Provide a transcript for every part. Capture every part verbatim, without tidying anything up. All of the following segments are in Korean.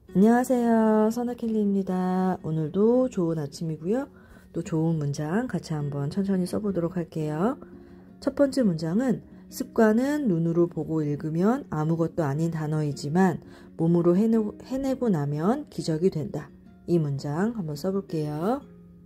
안녕하세요. 선아켈리입니다. 오늘도 좋은 아침이고요. 또 좋은 문장 같이 한번 천천히 써보도록 할게요. 첫 번째 문장은 습관은 눈으로 보고 읽으면 아무것도 아닌 단어이지만 몸으로 해내, 해내고 나면 기적이 된다. 이 문장 한번 써볼게요.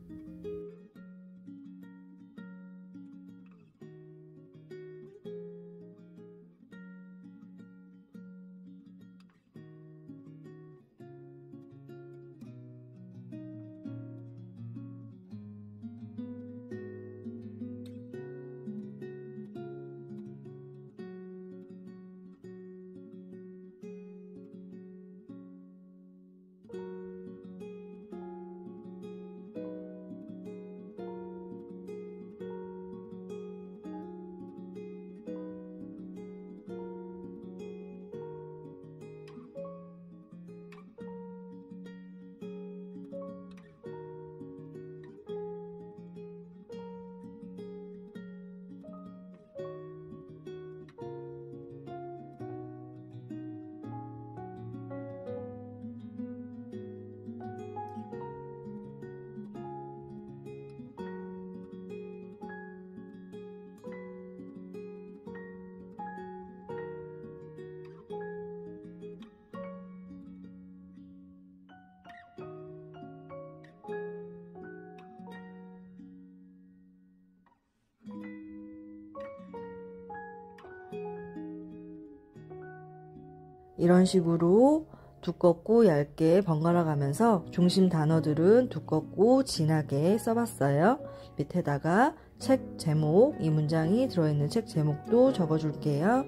이런 식으로 두껍고 얇게 번갈아 가면서 중심 단어들은 두껍고 진하게 써봤어요. 밑에다가 책 제목, 이 문장이 들어있는 책 제목도 적어줄게요.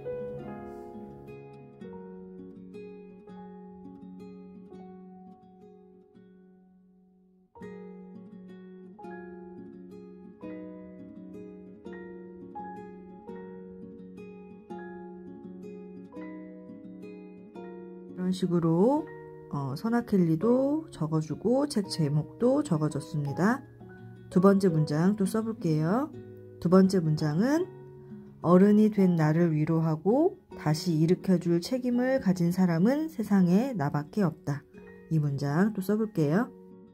이런 식으로 어, 선아켈리도 적어주고 책 제목도 적어줬습니다. 두 번째 문장 또 써볼게요. 두 번째 문장은 어른이 된 나를 위로하고 다시 일으켜줄 책임을 가진 사람은 세상에 나밖에 없다. 이 문장 또 써볼게요.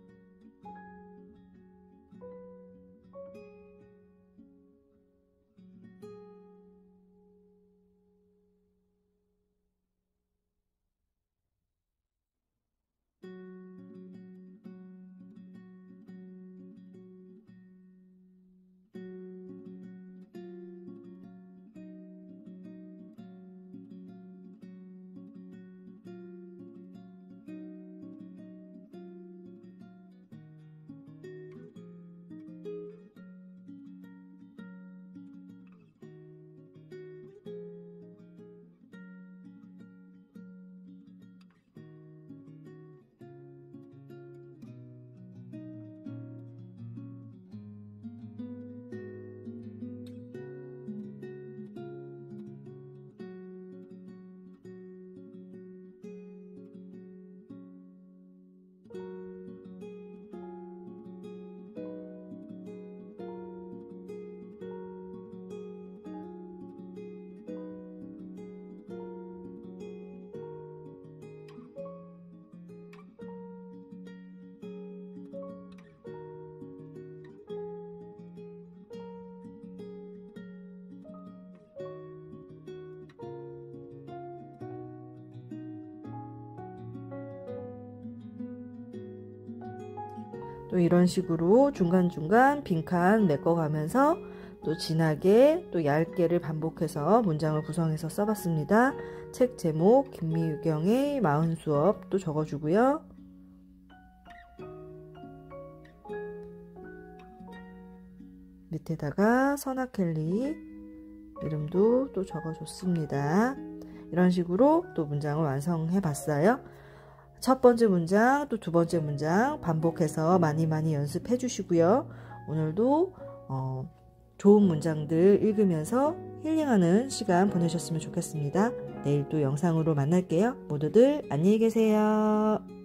또 이런 식으로 중간중간 빈칸 메꿔가면서 또 진하게 또 얇게를 반복해서 문장을 구성해서 써봤습니다. 책 제목 김미유경의 마흔 수업 또 적어주고요. 밑에다가 선아켈리 이름도 또 적어줬습니다. 이런 식으로 또 문장을 완성해 봤어요. 첫 번째 문장, 또 두 번째 문장 반복해서 많이 많이 연습해 주시고요. 오늘도 어, 좋은 문장들 읽으면서 힐링하는 시간 보내셨으면 좋겠습니다. 내일 또 영상으로 만날게요. 모두들 안녕히 계세요.